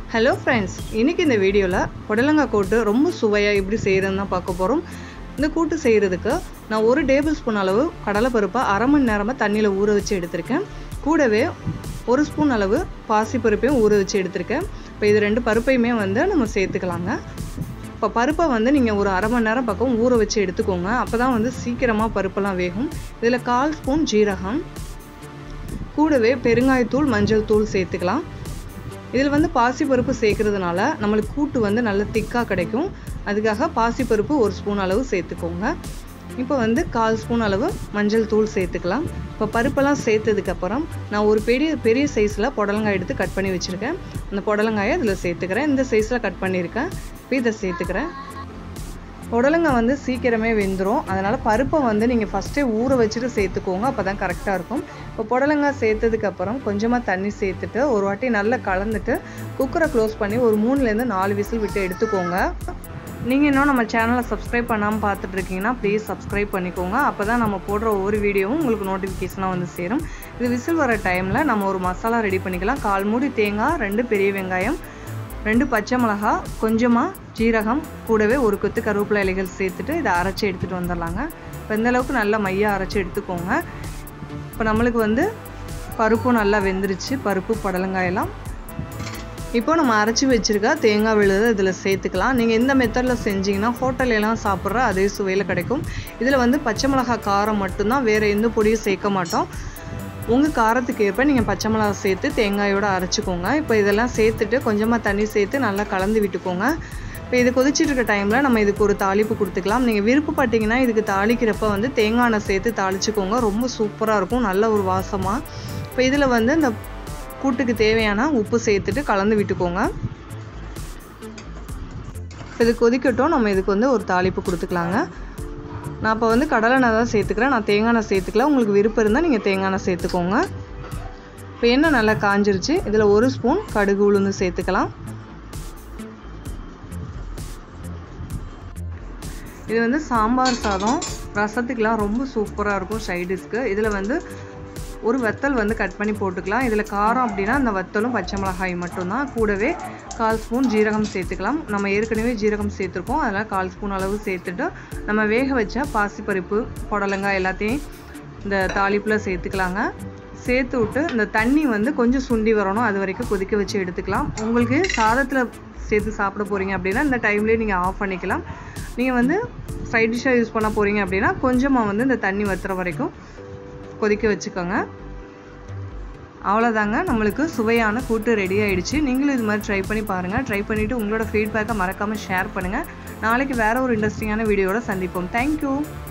Hello friends, இன்னைக்கு இந்த வீடியோல புடலங்காய் கூட்டு ரொம்ப சுவையா எப்படி செய்யறதுன்னு பார்க்க போறோம். இந்த கூட்டு செய்யிறதுக்கு நான் 1 டேபிள்ஸ்பூன் அளவு கடலை பருப்பை அரை மணி நேரமா தண்ணியில ஊற வச்சு எடுத்துர்க்கேன். கூடவே 1 ஸ்பூன் அளவு பாசி பருப்பையும் ஊற வச்சு எடுத்துர்க்கேன். இப்போ இது ரெண்டு பருப்பையுமே வந்து நம்ம சேர்த்துக்கலாங்க. இப்போ பருப்பை வந்து நீங்க ஒரு அரை மணி நேரம் பக்கம் ஊற வச்சு எடுத்துக்கோங்க. அப்பதான் வந்து சீக்கிரமா பருப்பெல்லாம் வேகும். இதுல 1/4 ஸ்பூன் ஜீரகம், கூடவே பெருங்காயத்தூள், மஞ்சள் தூள் சேர்த்துக்கலாம். இதில் வந்து பாசி பருப்பு சேர்க்கிறதுனால நம்மளுக்கு கூட்டு வந்து நல்ல திக்கா கிடைக்கும். அதுக்காக பாசி பருப்பு 1 ஸ்பூன் அளவு சேர்த்துக்கோங்க. இப்போ வந்து 1/4 ஸ்பூன் அளவு மஞ்சள் தூள் சேர்த்துக்கலாம். இப்போ பருப்பெல்லாம் சேர்த்ததுக்கு அப்புறம் நான் ஒரு பெரிய சைஸ்ல புடலங்காய் எடுத்து கட் பண்ணி வச்சிருக்கேன். அந்த புடலங்காயை இதில் சேர்த்துக்கிறேன். இந்த சைஸ்ல கட் பண்ணியிருக்கேன். இப்போ இதை சேர்த்துக்கிறேன். புடலங்காய் வந்து சீக்கிரமே வெந்துடும். அதனால பருப்பை வந்து நீங்க ஃபர்ஸ்டே ஊற வச்சுட்டு சேர்த்துக்கோங்க. அப்பதான் கரெக்டா இருக்கும். இப்போ புடலங்காய் சேர்த்ததுக்கு அப்புறம் கொஞ்சமா தண்ணி சேர்த்துட்டு ஒரு வாட்டி நல்லா கலந்துட்டு குக்கரை க்ளோஸ் பண்ணி ஒரு 3 ல இருந்து 4 விசில் விட்டு எடுத்துக்கோங்க. நீங்க இன்னும் நம்ம சேனலை சப்ஸ்கிரைப் பண்ணாம பார்த்துட்டு இருக்கீங்கன்னா ப்ளீஸ் சப்ஸ்கிரைப் பண்ணிக்கோங்க. அப்பதான் நம்ம போடுற ஒவ்வொரு வீடியோவும் உங்களுக்கு நோட்டிஃபிகேஷனா வந்து சேரும். இது விசில் வர டைம்ல நம்ம ஒரு மசாலா ரெடி பண்ணிக்கலாம். 1/4 மூடி தேங்காய், 2 பெரிய வெங்காயம், 2 பச்சை மிளகாய், கொஞ்சமா ஜீரகம், கூடவே ஒரு கொத்து கருவேப்பிலை இலைகள் சேர்த்துட்டு இதை அரைச்சி எடுத்துட்டு வந்துடலாங்க. இப்போ இந்த அளவுக்கு நல்லா மையா அரைச்சி எடுத்துக்கோங்க. இப்போ நம்மளுக்கு வந்து பருப்பும் நல்லா வெந்துருச்சு, பருப்பு புடலங்காயெல்லாம். இப்போ நம்ம அரைச்சி வச்சிருக்க தேங்காய் விழுதை இதில் சேர்த்துக்கலாம். நீங்கள் எந்த மெத்தடில் செஞ்சீங்கன்னா ஹோட்டல்லாம் சாப்பிட்ற அதே சுவையில் கிடைக்கும். இதில் வந்து பச்சை மிளகாய் காரம் மட்டும்தான், வேறு எந்த பொடியும் சேர்க்க மாட்டோம். உங்கள் காரத்துக்கு ஏற்ப நீங்கள் பச்சை மிளகாய் சேர்த்து தேங்காயோடு அரைச்சிக்கோங்க. இப்போ இதெல்லாம் சேர்த்துட்டு கொஞ்சமாக தண்ணி சேர்த்து நல்லா கலந்து விட்டுக்கோங்க. இப்போ இது கொதிச்சிட்டு இருக்க டைமில் நம்ம இதுக்கு ஒரு தாளிப்பு கொடுத்துக்கலாம். நீங்கள் விருப்பப்பட்டீங்கன்னா இதுக்கு தாளிக்கிறப்ப வந்து தேங்காய் எண்ணெய் சேர்த்து தாளிச்சுக்கோங்க. ரொம்ப சூப்பராக இருக்கும், நல்ல ஒரு வாசமாக. இப்போ இதில் வந்து இந்த கூட்டுக்கு தேவையான உப்பு சேர்த்துட்டு கலந்து விட்டுக்கோங்க. இப்போ இது கொதிக்கட்டும், நம்ம இதுக்கு வந்து ஒரு தாளிப்பு கொடுத்துக்கலாங்க. நான் இப்போ வந்து கடலை எண்ணெய் தான் சேர்த்துக்கிறேன். நான் தேங்காய் எண்ணெய் சேர்த்துக்கல. உங்களுக்கு விருப்பம் இருந்தால் நீங்கள் தேங்காய் எண்ணெய் சேர்த்துக்கோங்க. இப்போ எண்ணெய் நல்லா காஞ்சிருச்சு. இதில் 1 ஸ்பூன் கடுகு உளுந்து சேர்த்துக்கலாம். இது வந்து சாம்பார் சாதம், ரசத்துக்கெலாம் ரொம்ப சூப்பராக இருக்கும் சைடிஷ்க்கு. இதில் வந்து ஒரு வத்தல் வந்து கட் பண்ணி போட்டுக்கலாம். இதில் காரம் அப்படின்னா அந்த வத்தலும் பச்சை மிளகாய் மட்டும்தான். கூடவே 1/4 ஸ்பூன் ஜீரகம் சேர்த்துக்கலாம். நம்ம ஏற்கனவே ஜீரகம் சேர்த்துருக்கோம். அதனால் 1/4 ஸ்பூன் அளவு சேர்த்துட்டு நம்ம வேக வச்ச பாசிப்பருப்பு, புடலங்காய் எல்லாத்தையும் இந்த தாளிப்பில் சேர்த்துக்கலாங்க. சேர்த்து விட்டு இந்த தண்ணி வந்து கொஞ்சம் சுண்டி வரணும், அது வரைக்கும் கொதிக்க வச்சு எடுத்துக்கலாம். உங்களுக்கு சாதத்தில் சேர்த்து சாப்பிட போகிறீங்க அப்படின்னா இந்த டைம்லேயே நீங்கள் ஆஃப் பண்ணிக்கலாம். நீங்கள் வந்து சைட் டிஷ்ஷாக யூஸ் பண்ண போகிறீங்க அப்படின்னா கொஞ்சமாக வந்து இந்த தண்ணி வத்துற வரைக்கும் கொதிக்க வச்சுக்கோங்க. அவ்வளோதாங்க, நம்மளுக்கு சுவையான கூட்டு ரெடி ஆகிடுச்சு. நீங்களும் இது மாதிரி ட்ரை பண்ணி பாருங்கள். ட்ரை பண்ணிவிட்டு உங்களோட ஃபீட்பேக்கை மறக்காமல் ஷேர் பண்ணுங்கள். நாளைக்கு வேறு ஒரு இன்ட்ரெஸ்டிங்கான வீடியோவோட சந்திப்போம். தேங்க்யூ.